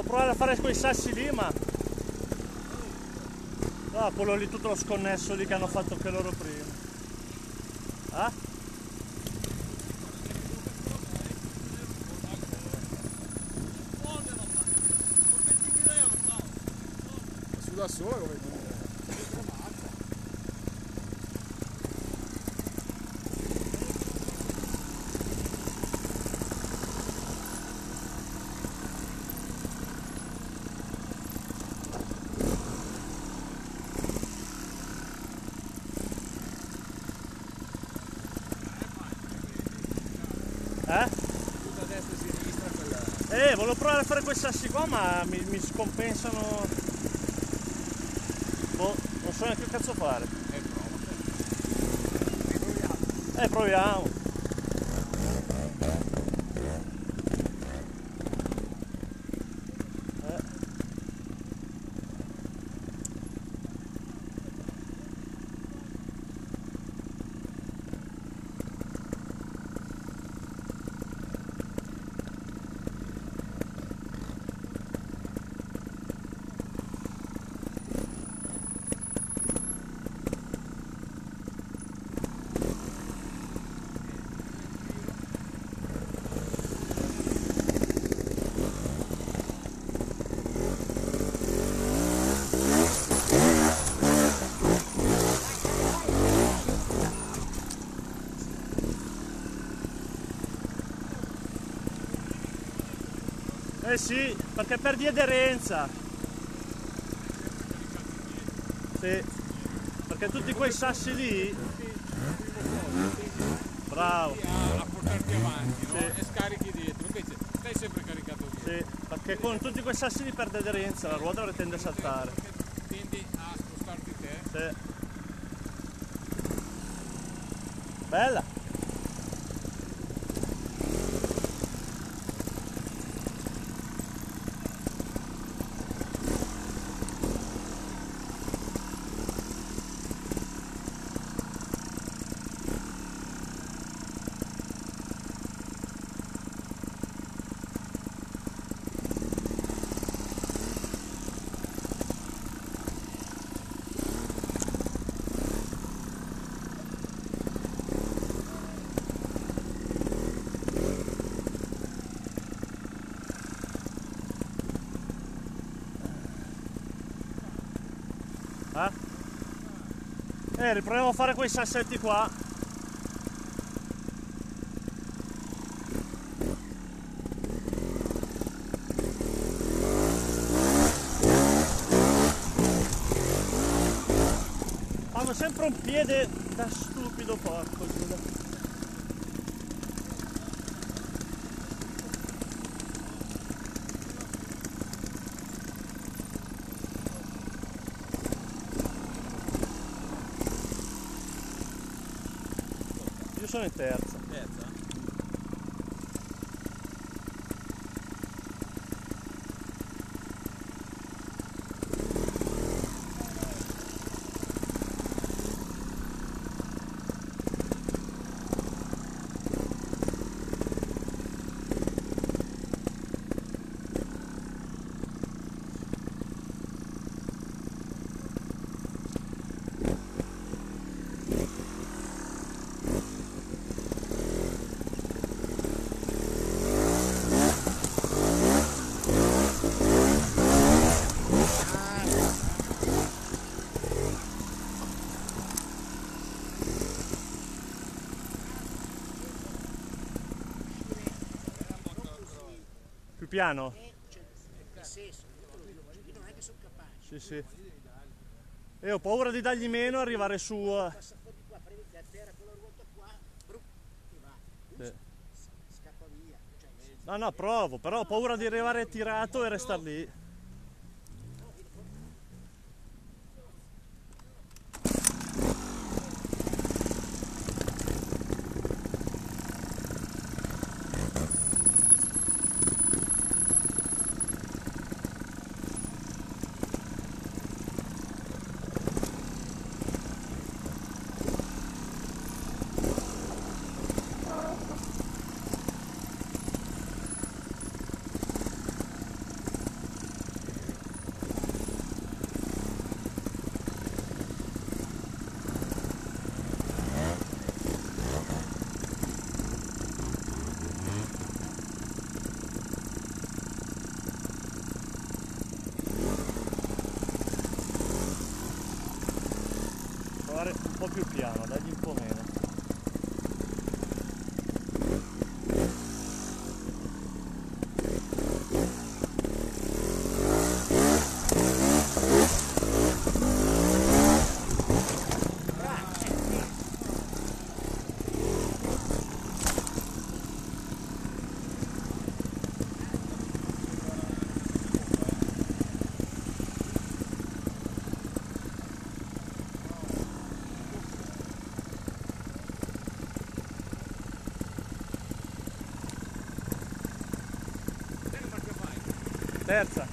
Volevo provare a fare quei sassi lì, ma... Ah, quello lì tutto lo sconnesso lì che hanno fatto che loro prima. Ah? Su da sola come dire. Tutta destra e sinistra quella. Volevo provare a fare quei sassi qua, ma mi scompensano. Boh, non so neanche che cazzo fare. Proviamo. Proviamo. Eh sì, perché perdi aderenza. Sì, perché tutti quei sassi lì. Bravo. A portarti avanti, no? Sì. E scarichi dietro, invece stai sempre caricato dietro. Sì, perché con tutti quei sassi lì perde aderenza, la ruota tende a saltare. Perché tendi a spostarti te. Sì. Bella. Riproviamo a fare quei sassetti qua. Fanno sempre un piede da stupido porco. Io sono in terza. Terza? Più piano? Nel senso, io non è che sono capace. Sì, sì. E ho paura di dargli meno e arrivare su. Passa un po' di qua, prendi a terra con la ruota qua, e va. Sì. Scappa via. No, no, provo, però ho paura di arrivare tirato e restare lì. po' più piano, dagli un po' meno. Terza.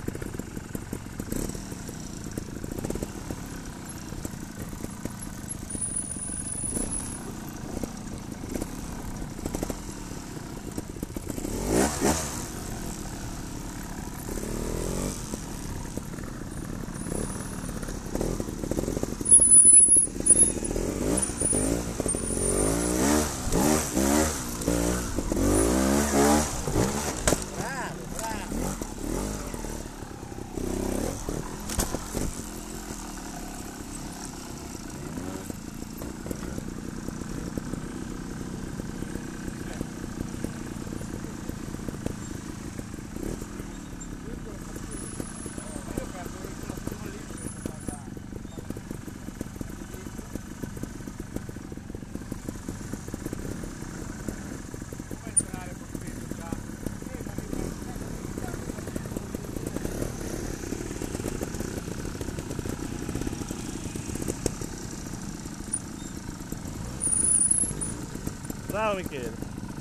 Bravo Michele.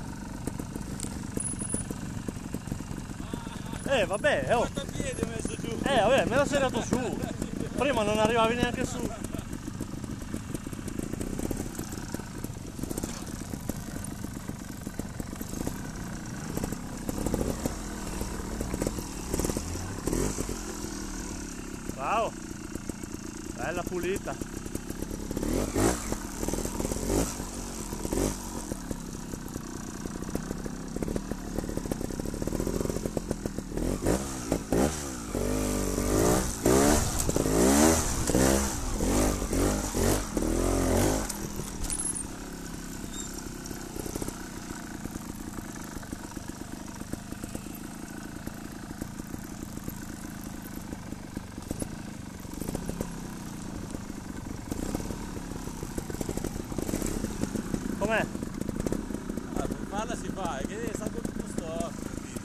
Vabbè, oh. Quanto piedi ho messo giù? Vabbè, me l'ho serato su. Prima non arrivavi neanche su. Bravo. Bella pulita. Com'è? Per farla si fa, è che è stato tutto storto.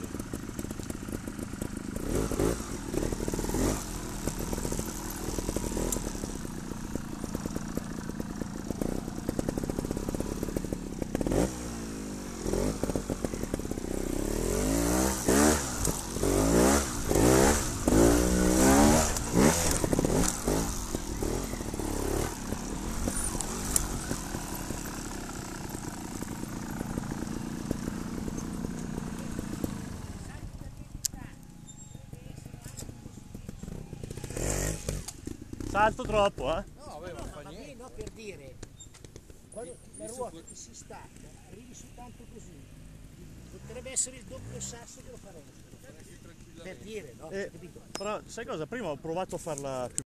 Salto troppo, eh? No, va bene, no, per dire, quando la ruota che si stacca, arrivi su tanto così, potrebbe essere il doppio sasso che lo faremo. Per dire, no? Capito? Però sai cosa? Prima ho provato a farla più